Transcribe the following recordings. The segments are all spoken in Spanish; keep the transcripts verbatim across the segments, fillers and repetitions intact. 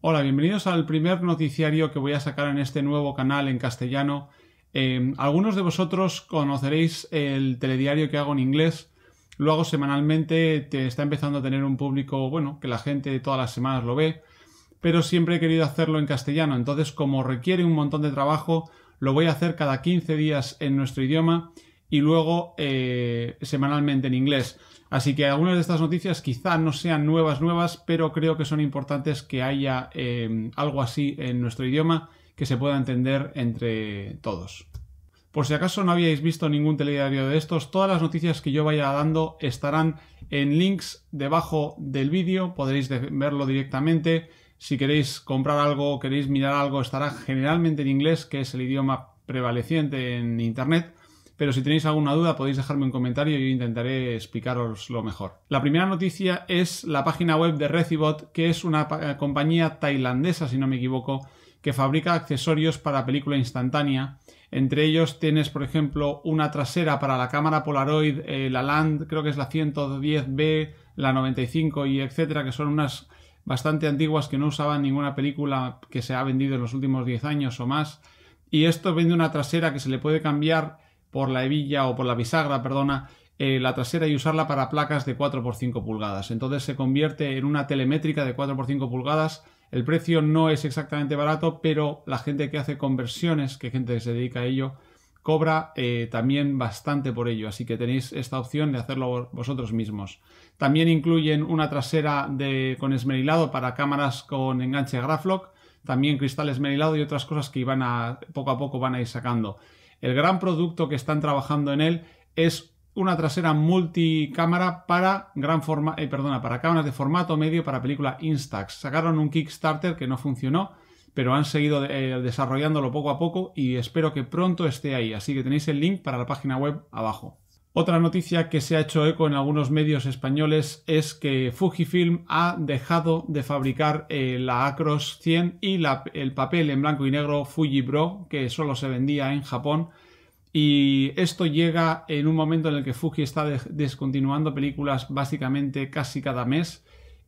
Hola, bienvenidos al primer noticiario que voy a sacar en este nuevo canal en castellano. Eh, algunos de vosotros conoceréis el telediario que hago en inglés. Lo hago semanalmente, te está empezando a tener un público, bueno, que la gente todas las semanas lo ve, pero siempre he querido hacerlo en castellano. Entonces, como requiere un montón de trabajo, lo voy a hacer cada quince días en nuestro idioma y luego eh, semanalmente en inglés. Así que algunas de estas noticias quizá no sean nuevas nuevas, pero creo que son importantes que haya eh, algo así en nuestro idioma que se pueda entender entre todos. Por si acaso no habíais visto ningún telediario de estos, todas las noticias que yo vaya dando estarán en links debajo del vídeo, podréis verlo directamente. Si queréis comprar algo o queréis mirar algo, estará generalmente en inglés, que es el idioma prevaleciente en internet. Pero si tenéis alguna duda podéis dejarme un comentario y yo intentaré explicaros lo mejor. La primera noticia es la página web de Recibot, que es una compañía tailandesa, si no me equivoco, que fabrica accesorios para película instantánea. Entre ellos tienes, por ejemplo, una trasera para la cámara Polaroid, eh, la Land, creo que es la ciento diez B, la noventa y cinco y etcétera, que son unas bastante antiguas que no usaban ninguna película que se ha vendido en los últimos diez años o más. Y esto vende una trasera que se le puede cambiar por la hebilla o por la bisagra, perdona, eh, la trasera y usarla para placas de cuatro por cinco pulgadas. Entonces se convierte en una telemétrica de cuatro por cinco pulgadas. El precio no es exactamente barato, pero la gente que hace conversiones, que gente que se dedica a ello, cobra eh, también bastante por ello. Así que tenéis esta opción de hacerlo vosotros mismos. También incluyen una trasera de, con esmerilado para cámaras con enganche Graflock, también cristal esmerilado y otras cosas que iban a, poco a poco van a ir sacando. El gran producto que están trabajando en él es una trasera multicámara para gran forma, eh, perdona, para cámaras de formato medio para película Instax. Sacaron un Kickstarter que no funcionó, pero han seguido eh, desarrollándolo poco a poco y espero que pronto esté ahí. Así que tenéis el link para la página web abajo. Otra noticia que se ha hecho eco en algunos medios españoles es que Fujifilm ha dejado de fabricar eh, la Acros cien y la, el papel en blanco y negro Fuji Bro, que solo se vendía en Japón. Y esto llega en un momento en el que Fuji está de descontinuando películas básicamente casi cada mes.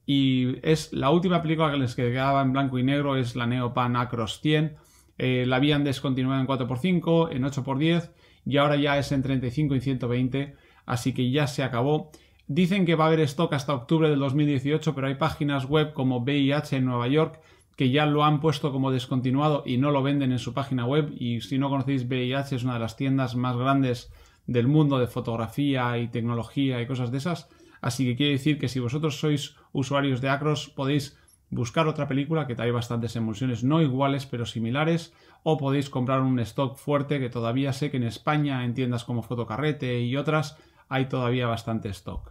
Y es la última película que les quedaba en blanco y negro es la Neopan Acros cien. Eh, la habían descontinuado en cuatro por cinco, en ocho por diez y ahora ya es en treinta y cinco y ciento veinte, así que ya se acabó. Dicen que va a haber stock hasta octubre del dos mil dieciocho, pero hay páginas web como V I H en Nueva York que ya lo han puesto como descontinuado y no lo venden en su página web. Y si no conocéis, V I H es una de las tiendas más grandes del mundo de fotografía y tecnología y cosas de esas, así que quiere decir que si vosotros sois usuarios de Acros podéis buscar otra película, que hay bastantes emulsiones no iguales pero similares, o podéis comprar un stock fuerte, que todavía sé que en España, en tiendas como Fotocarrete y otras, hay todavía bastante stock.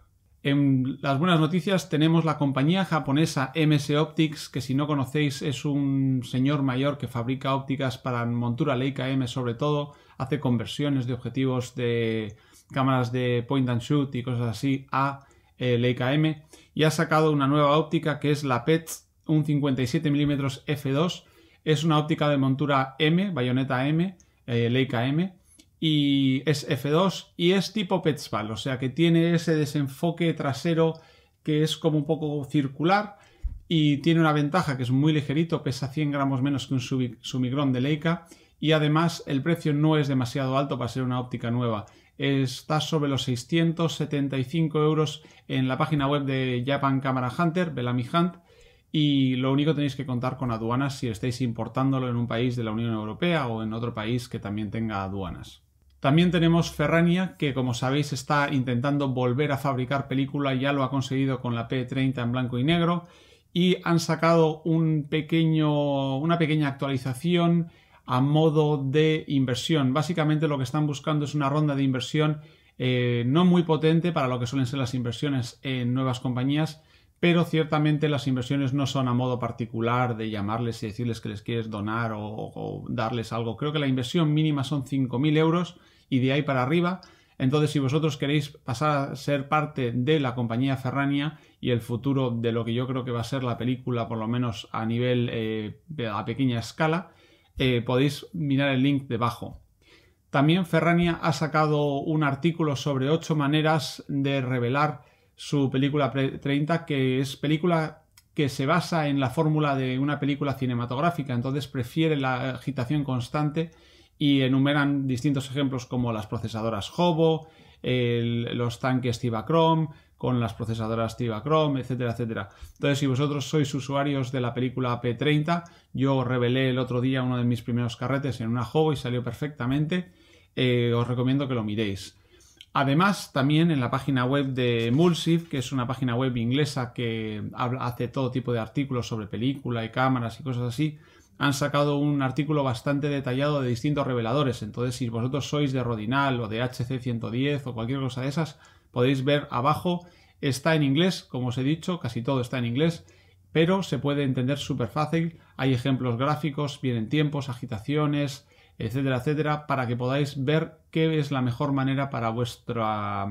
En las buenas noticias tenemos la compañía japonesa M S Optics, que si no conocéis es un señor mayor que fabrica ópticas para montura Leica M sobre todo, hace conversiones de objetivos de cámaras de point and shoot y cosas así a eh, Leica M, y ha sacado una nueva óptica que es la P E T un cincuenta y siete milímetros f dos. Es una óptica de montura M, bayoneta M, eh, Leica M, y es f dos y es tipo Petzval, o sea que tiene ese desenfoque trasero que es como un poco circular y tiene una ventaja que es muy ligerito, pesa cien gramos menos que un Summicron de Leica, y además el precio no es demasiado alto para ser una óptica nueva. Está sobre los seiscientos setenta y cinco euros en la página web de Japan Camera Hunter, Bellamy Hunt, y lo único tenéis que contar con aduanas si estáis importándolo en un país de la Unión Europea o en otro país que también tenga aduanas. También tenemos Ferrania, que como sabéis está intentando volver a fabricar película, ya lo ha conseguido con la P treinta en blanco y negro, y han sacado un pequeño, una pequeña actualización a modo de inversión. Básicamente lo que están buscando es una ronda de inversión eh, no muy potente para lo que suelen ser las inversiones en nuevas compañías, pero ciertamente las inversiones no son a modo particular de llamarles y decirles que les quieres donar o, o darles algo. Creo que la inversión mínima son cinco mil euros y de ahí para arriba. Entonces, si vosotros queréis pasar a ser parte de la compañía Ferrania y el futuro de lo que yo creo que va a ser la película, por lo menos a nivel eh, a pequeña escala, eh, podéis mirar el link debajo. También Ferrania ha sacado un artículo sobre ocho maneras de revelar su película treinta, que es película que se basa en la fórmula de una película cinematográfica, entonces prefiere la agitación constante y enumeran distintos ejemplos como las procesadoras Hovo, el, los tanques Tibachrome, con las procesadoras Tibachrome, etcétera, etcétera. Entonces, si vosotros sois usuarios de la película P treinta, yo revelé el otro día uno de mis primeros carretes en una Hovo y salió perfectamente. Eh, os recomiendo que lo miréis. Además, también en la página web de Emulsive, que es una página web inglesa que hace todo tipo de artículos sobre película y cámaras y cosas así, han sacado un artículo bastante detallado de distintos reveladores. Entonces, si vosotros sois de Rodinal o de H C ciento diez o cualquier cosa de esas, podéis ver abajo. Está en inglés, como os he dicho, casi todo está en inglés, pero se puede entender súper fácil. Hay ejemplos gráficos, vienen tiempos, agitaciones, etcétera, etcétera, para que podáis ver qué es la mejor manera para vuestro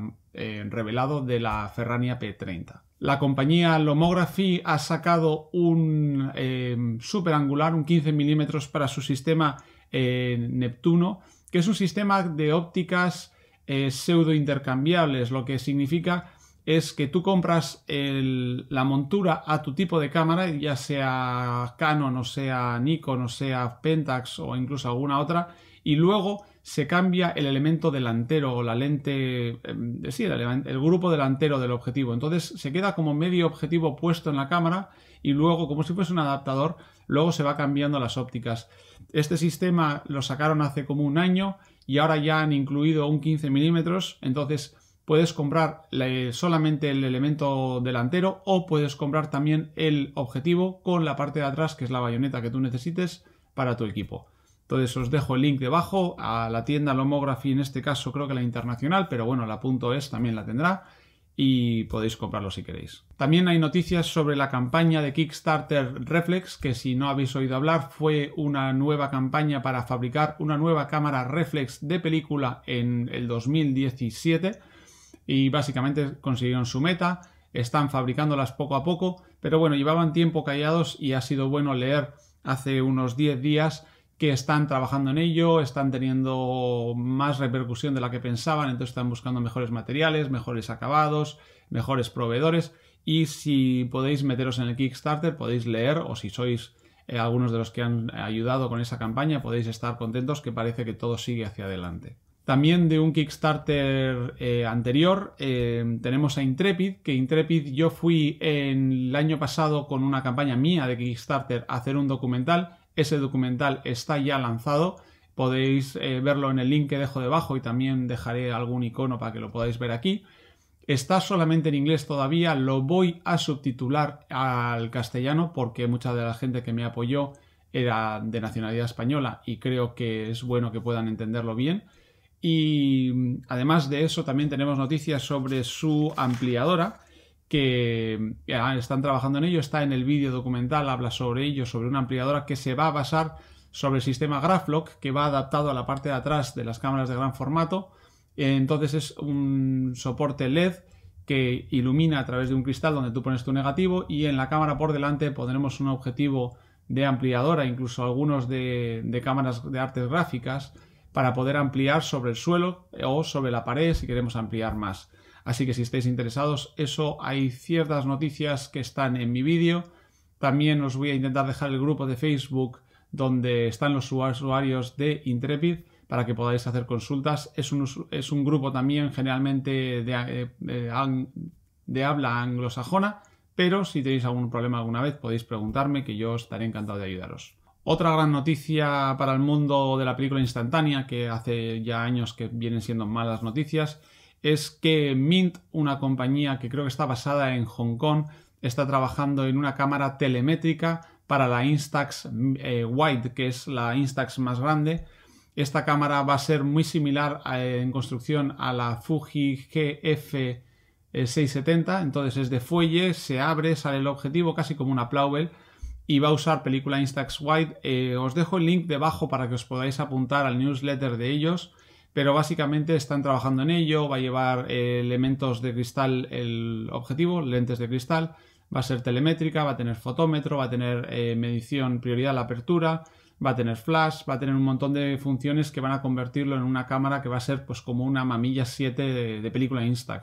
eh, revelado de la Ferrania P treinta. La compañía Lomography ha sacado un eh, super angular, un quince milímetros para su sistema eh, Neptuno, que es un sistema de ópticas eh, pseudo intercambiables, lo que significa es que tú compras el, la montura a tu tipo de cámara, ya sea Canon o sea Nikon o sea Pentax o incluso alguna otra, y luego se cambia el elemento delantero o la lente, eh, sí, el, el grupo delantero del objetivo. Entonces se queda como medio objetivo puesto en la cámara y luego, como si fuese un adaptador, luego se va cambiando las ópticas. Este sistema lo sacaron hace como un año y ahora ya han incluido un quince milímetros, entonces puedes comprar solamente el elemento delantero o puedes comprar también el objetivo con la parte de atrás, que es la bayoneta que tú necesites para tu equipo. Entonces os dejo el link debajo a la tienda Lomography, en este caso creo que la internacional, pero bueno, la .es también la tendrá y podéis comprarlo si queréis. También hay noticias sobre la campaña de Kickstarter Reflex, que si no habéis oído hablar, fue una nueva campaña para fabricar una nueva cámara reflex de película en el dos mil diecisiete. Y básicamente consiguieron su meta, están fabricándolas poco a poco, pero bueno, llevaban tiempo callados y ha sido bueno leer hace unos diez días que están trabajando en ello, están teniendo más repercusión de la que pensaban, entonces están buscando mejores materiales, mejores acabados, mejores proveedores, y si podéis meteros en el Kickstarter, podéis leer, o si sois eh, algunos de los que han ayudado con esa campaña, podéis estar contentos que parece que todo sigue hacia adelante. También de un Kickstarter eh, anterior eh, tenemos a Intrepid, que Intrepid yo fui en el año pasado con una campaña mía de Kickstarter a hacer un documental. Ese documental está ya lanzado, podéis eh, verlo en el link que dejo debajo y también dejaré algún icono para que lo podáis ver aquí. Está solamente en inglés todavía, lo voy a subtitular al castellano porque mucha de la gente que me apoyó era de nacionalidad española y creo que es bueno que puedan entenderlo bien. Y además de eso también tenemos noticias sobre su ampliadora, que están trabajando en ello, está en el vídeo documental, habla sobre ello, sobre una ampliadora que se va a basar sobre el sistema Graflock, que va adaptado a la parte de atrás de las cámaras de gran formato. Entonces es un soporte L E D que ilumina a través de un cristal donde tú pones tu negativo y en la cámara por delante pondremos un objetivo de ampliadora, incluso algunos de, de cámaras de artes gráficas, para poder ampliar sobre el suelo o sobre la pared si queremos ampliar más. Así que si estáis interesados, eso, hay ciertas noticias que están en mi vídeo. También os voy a intentar dejar el grupo de Facebook donde están los usuarios de Intrepid para que podáis hacer consultas. Es un, es un grupo también generalmente de, de, de habla anglosajona, pero si tenéis algún problema alguna vez podéis preguntarme, que yo estaré encantado de ayudaros. Otra gran noticia para el mundo de la película instantánea, que hace ya años que vienen siendo malas noticias, es que Mint, una compañía que creo que está basada en Hong Kong, está trabajando en una cámara telemétrica para la Instax eh, Wide, que es la Instax más grande. Esta cámara va a ser muy similar a, en construcción a la Fuji G F seiscientos setenta, entonces es de fuelle, se abre, sale el objetivo casi como una Plauvel y va a usar película Instax Wide. Eh, os dejo el link debajo para que os podáis apuntar al newsletter de ellos, pero básicamente están trabajando en ello. Va a llevar eh, elementos de cristal el objetivo, lentes de cristal, va a ser telemétrica, va a tener fotómetro, va a tener eh, medición prioridad a la apertura, va a tener flash, va a tener un montón de funciones que van a convertirlo en una cámara que va a ser pues como una Mamilla siete de, de película Instax.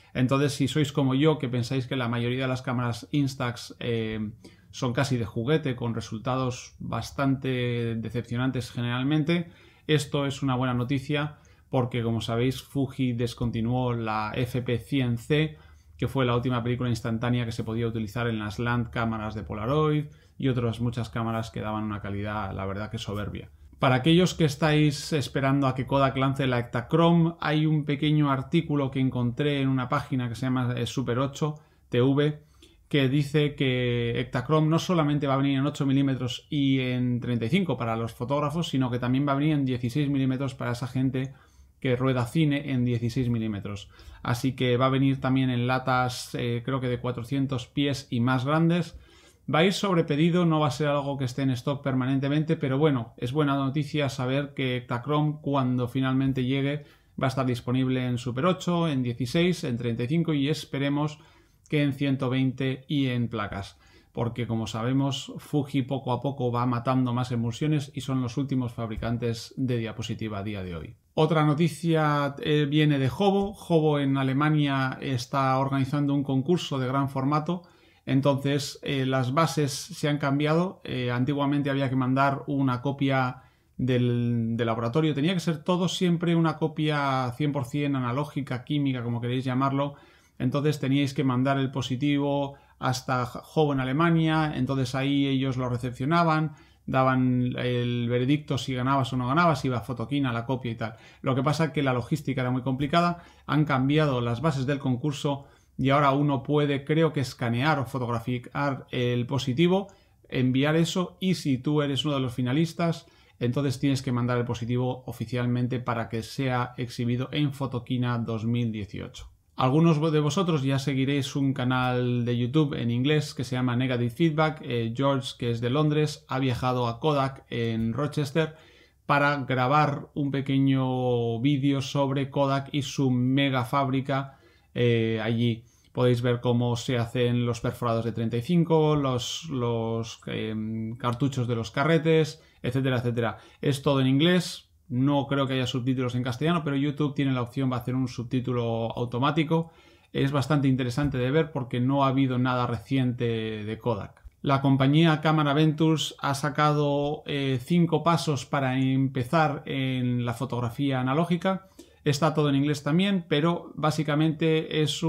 Entonces, si sois como yo, que pensáis que la mayoría de las cámaras Instax eh, son casi de juguete, con resultados bastante decepcionantes generalmente, esto es una buena noticia porque, como sabéis, Fuji descontinuó la F P cien C, que fue la última película instantánea que se podía utilizar en las Land cámaras de Polaroid y otras muchas cámaras que daban una calidad, la verdad, que soberbia. Para aquellos que estáis esperando a que Kodak lance la Ektachrome, hay un pequeño artículo que encontré en una página que se llama Super ocho T V que dice que Ektachrome no solamente va a venir en ocho milímetros y en treinta y cinco para los fotógrafos, sino que también va a venir en dieciséis milímetros para esa gente que rueda cine en dieciséis milímetros. Así que va a venir también en latas, eh, creo que de cuatrocientos pies y más grandes. Va a ir sobre pedido, no va a ser algo que esté en stock permanentemente, pero bueno, es buena noticia saber que Ektachrome, cuando finalmente llegue, va a estar disponible en Super ocho, en dieciséis, en treinta y cinco y esperemos que en ciento veinte y en placas. Porque, como sabemos, Fuji poco a poco va matando más emulsiones y son los últimos fabricantes de diapositiva a día de hoy. Otra noticia eh, viene de Hobo. Hobo en Alemania está organizando un concurso de gran formato. Entonces, eh, las bases se han cambiado. Eh, antiguamente había que mandar una copia del, del laboratorio. Tenía que ser todo siempre una copia cien por cien analógica, química, como queréis llamarlo. Entonces teníais que mandar el positivo hasta Hobo en Alemania. Entonces ahí ellos lo recepcionaban, daban el veredicto si ganabas o no ganabas, iba a Fotoquina la copia y tal. Lo que pasa es que la logística era muy complicada. Han cambiado las bases del concurso y ahora uno puede, creo que, escanear o fotografiar el positivo, enviar eso, y si tú eres uno de los finalistas, entonces tienes que mandar el positivo oficialmente para que sea exhibido en Fotoquina dos mil dieciocho. Algunos de vosotros ya seguiréis un canal de YouTube en inglés que se llama Negative Feedback. Eh, George, que es de Londres, ha viajado a Kodak en Rochester para grabar un pequeño vídeo sobre Kodak y su mega fábrica eh, allí. Podéis ver cómo se hacen los perforados de treinta y cinco, los, los eh, cartuchos de los carretes, etcétera, etcétera. Es todo en inglés, no creo que haya subtítulos en castellano, pero YouTube tiene la opción de hacer un subtítulo automático. Es bastante interesante de ver porque no ha habido nada reciente de Kodak. La compañía Camera Ventures ha sacado eh, cinco pasos para empezar en la fotografía analógica. Está todo en inglés también, pero básicamente es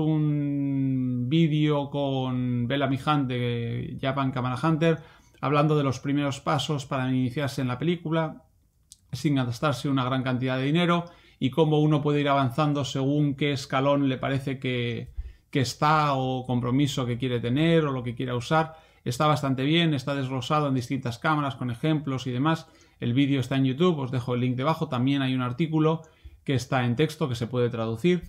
un vídeo con Bellamy Hunt de Japan Camera Hunter hablando de los primeros pasos para iniciarse en la película sin gastarse una gran cantidad de dinero y cómo uno puede ir avanzando según qué escalón le parece que, que está o compromiso que quiere tener o lo que quiera usar. Está bastante bien, está desglosado en distintas cámaras con ejemplos y demás. El vídeo está en YouTube, os dejo el link debajo. También hay un artículo que está en texto que se puede traducir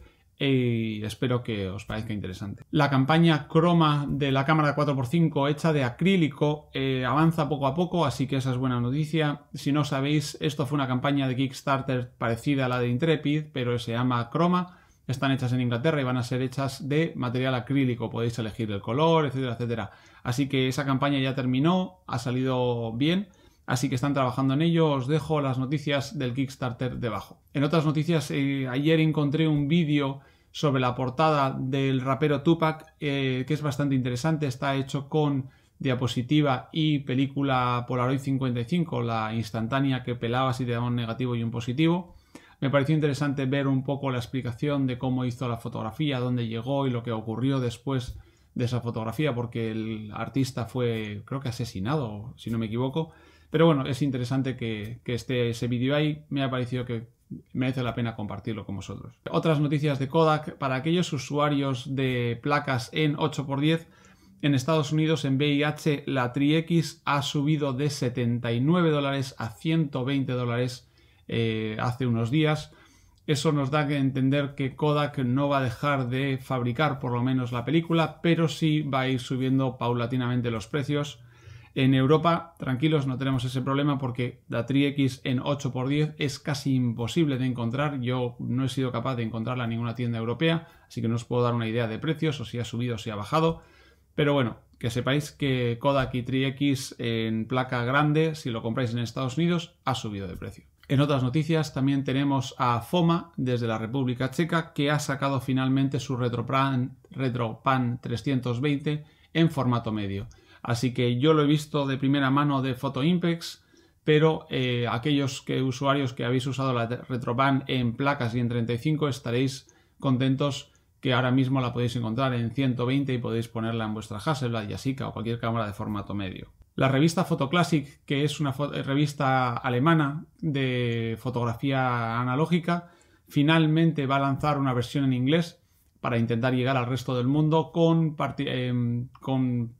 y espero que os parezca interesante. La campaña croma de la cámara cuatro por cinco hecha de acrílico eh, avanza poco a poco, así que esa es buena noticia. Si no sabéis, esto fue una campaña de Kickstarter parecida a la de Intrepid, pero se llama Croma. Están hechas en Inglaterra y van a ser hechas de material acrílico. Podéis elegir el color, etcétera, etcétera. Así que esa campaña ya terminó, ha salido bien. Así que están trabajando en ello. Os dejo las noticias del Kickstarter debajo. En otras noticias, eh, ayer encontré un vídeo sobre la portada del rapero Tupac, eh, que es bastante interesante. Está hecho con diapositiva y película Polaroid cincuenta y cinco, la instantánea que pelabas y te daba un negativo y un positivo. Me pareció interesante ver un poco la explicación de cómo hizo la fotografía, dónde llegó y lo que ocurrió después de esa fotografía, porque el artista fue, creo que asesinado, si no me equivoco. Pero bueno, es interesante que, que esté ese vídeo ahí. Me ha parecido que merece la pena compartirlo con vosotros. Otras noticias de Kodak. Para aquellos usuarios de placas en ocho por diez, en Estados Unidos en V I H la Tri-X ha subido de setenta y nueve dólares a ciento veinte dólares eh, hace unos días. Eso nos da que entender que Kodak no va a dejar de fabricar por lo menos la película, pero sí va a ir subiendo paulatinamente los precios. En Europa, tranquilos, no tenemos ese problema porque la Tri-X en ocho por diez es casi imposible de encontrar. Yo no he sido capaz de encontrarla en ninguna tienda europea, así que no os puedo dar una idea de precios o si ha subido o si ha bajado. Pero bueno, que sepáis que Kodak y Tri-X en placa grande, si lo compráis en Estados Unidos, ha subido de precio. En otras noticias también tenemos a Foma desde la República Checa, que ha sacado finalmente su RetroPan, RetroPan trescientos veinte en formato medio. Así que yo lo he visto de primera mano de PhotoImpex, pero eh, aquellos que, usuarios que habéis usado la RetroPan en placas y en treinta y cinco estaréis contentos que ahora mismo la podéis encontrar en ciento veinte y podéis ponerla en vuestra Hasselblad, Yashica o cualquier cámara de formato medio. La revista Photoclassic, que es una revista alemana de fotografía analógica, finalmente va a lanzar una versión en inglés para intentar llegar al resto del mundo con, eh, con,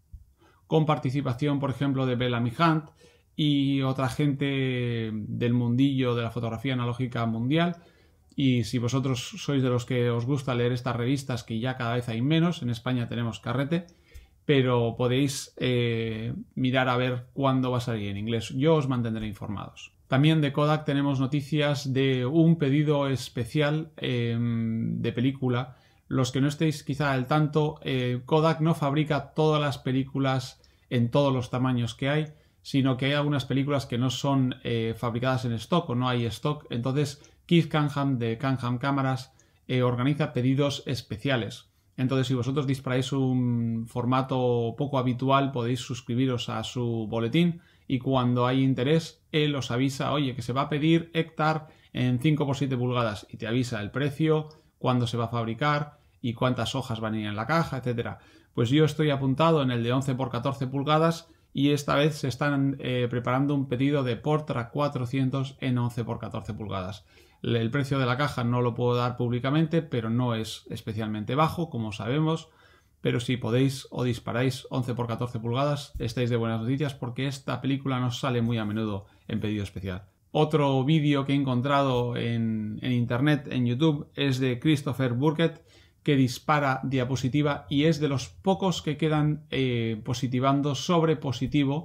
con participación, por ejemplo, de Bellamy Hunt y otra gente del mundillo de la fotografía analógica mundial. Y si vosotros sois de los que os gusta leer estas revistas, que ya cada vez hay menos, en España tenemos Carrete, pero podéis eh, mirar a ver cuándo va a salir en inglés. Yo os mantendré informados. También de Kodak tenemos noticias de un pedido especial eh, de película. Los que no estéis quizá al tanto, eh, Kodak no fabrica todas las películas en todos los tamaños que hay, sino que hay algunas películas que no son eh, fabricadas en stock o no hay stock. Entonces Keith Canham de Canham Cámaras eh, organiza pedidos especiales. Entonces, si vosotros disparáis un formato poco habitual, podéis suscribiros a su boletín y cuando hay interés, él os avisa, oye, que se va a pedir Hectar en cinco por siete pulgadas y te avisa el precio, cuándo se va a fabricar y cuántas hojas van a ir en la caja, etcétera. Pues yo estoy apuntado en el de once por catorce pulgadas y esta vez se están eh, preparando un pedido de Portra cuatrocientos en once por catorce pulgadas. El precio de la caja no lo puedo dar públicamente, pero no es especialmente bajo, como sabemos. Pero si podéis o disparáis once por catorce pulgadas, estáis de buenas noticias porque esta película no sale muy a menudo en pedido especial. Otro vídeo que he encontrado en, en internet, en YouTube, es de Christopher Burkett, que dispara diapositiva y es de los pocos que quedan eh, positivando sobre positivo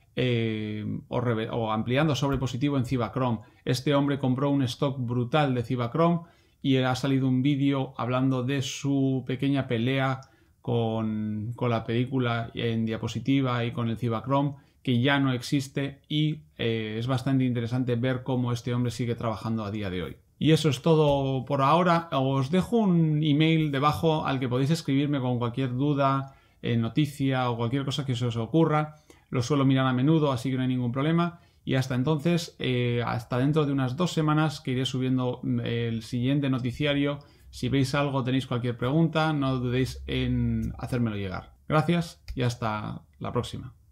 Eh, o, o ampliando sobre positivo en Cibachrome. Este hombre compró un stock brutal de Cibachrome y ha salido un vídeo hablando de su pequeña pelea con, con la película en diapositiva y con el Cibachrome, que ya no existe, y eh, es bastante interesante ver cómo este hombre sigue trabajando a día de hoy. Y eso es todo por ahora. Os dejo un email debajo al que podéis escribirme con cualquier duda, eh, noticia o cualquier cosa que se os ocurra. Lo suelo mirar a menudo, así que no hay ningún problema. Y hasta entonces, eh, hasta dentro de unas dos semanas que iré subiendo el siguiente noticiario. Si veis algo, tenéis cualquier pregunta, no dudéis en hacérmelo llegar. Gracias y hasta la próxima.